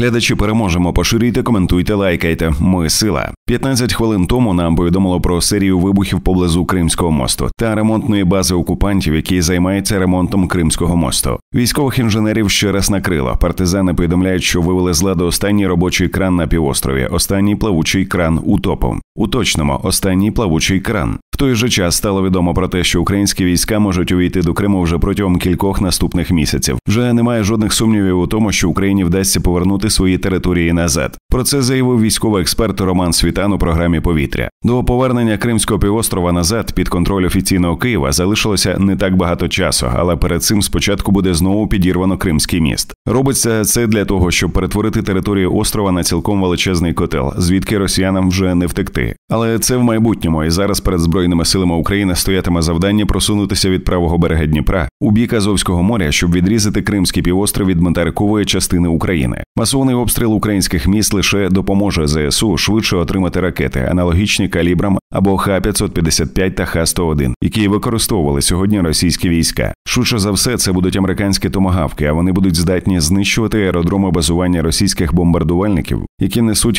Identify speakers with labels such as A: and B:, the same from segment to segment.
A: Глядачі, переможемо, поширюйте, коментуйте, лайкайте. Ми – сила. 15 хвилин тому нам повідомило про серію вибухів поблизу Кримського мосту та ремонтної бази окупантів, які займаються ремонтом Кримського мосту. Військових інженерів ще раз накрило. Партизани повідомляють, що вивели з ладу останній робочий кран на півострові, останній плавучий кран утопу. Уточнимо, останній плавучий кран. В той же час стало відомо про те, що українські війська можуть увійти до Криму вже протягом кількох наступних місяців. Вже немає жодних сумнівів у тому, що Україні вдасться повернути свої території назад. Про це заявив військовий експерт Роман Світан у програмі «Повітря». До повернення Кримського півострова назад під контроль офіційного Києва залишилося не так багато часу, але перед цим спочатку буде знову підірвано Кримський міст. Робиться це для того, щоб перетворити територію острова на цілком величезний котел, звідки росіянам вже не втекти. Але це в майбутньому, і зараз перед Збройними силами України стоятиме завдання просунутися від правого берега Дніпра у бік Азовського моря, щоб відрізати Кримський півострів від материкової частини України. Масований обстріл українських міст лише допоможе ЗСУ швидше отримати ракети, аналогічні калібрам або Х-555 та Х-101, які використовували сьогодні російські війська. Швидше за все, це будуть американські томагавки, а вони будуть здатні знищувати аеродроми базування російських бомбардувальників, які несуть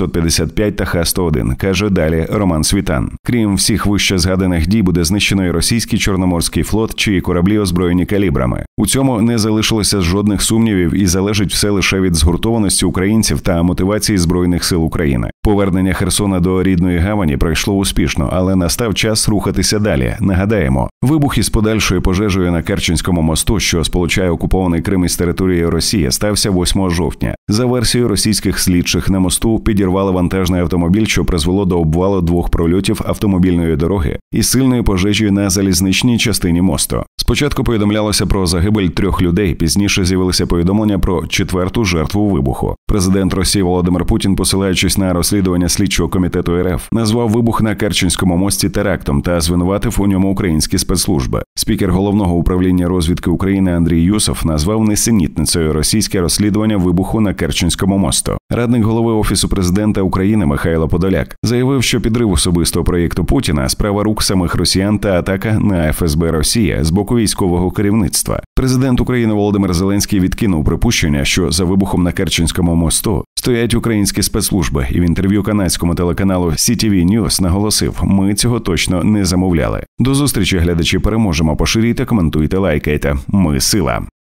A: Х-555 та Х-101, каже далі Роман Світан. Крім всіх вище згаданих дій, буде знищено і російський Чорноморський флот, чиї кораблі озброєні калібрами. У цьому не залишилося жодних сумнівів і залежить все лише від згуртованості українців та мотивації Збройних сил України. Повернення Херсона до рідної гавані пройшло успішно, але настав час рухатися далі. Нагадаємо, вибух із подальшою пожежею на Керченському мосту, що сполучає окупований Крим із територією Росії, стався 8 жовтня. За версією російських слідчих, на мосту підірвали вантажний автомобіль, що призвело до обвалу 2 прольотів автомобільної дороги і сильної пожежі на залізничній частині мосту. Спочатку повідомлялося про загибель 3 людей, пізніше з'явилися повідомлення про 4-ту жертву вибуху. Президент Росії Володимир Путін, посилаючись на розслідування слідчого комітету РФ, назвав вибух на Керченському мості терактом та звинуватив у ньому українські спецслужби. Спікер Головного управління розвідки України Андрій Юсов назвав несенітницею російське розслідування вибуху на Керченському мосту. Радник голови Офісу президента України Михайло Подоляк заявив, що підрив особистого проєкту Путіна – справа рук самих росіян та атака на ФСБ Росії з боку військового керівництва. Президент України Володимир Зеленський відкинув припущення, що за вибухом на Керченському мосту стоять українські спецслужби, і в інтерв'ю канадському телеканалу CTV News наголосив: «Ми цього точно не замовляли». До зустрічі, глядачі, переможемо. Поширюйте, коментуйте, лайкайте. Ми – сила.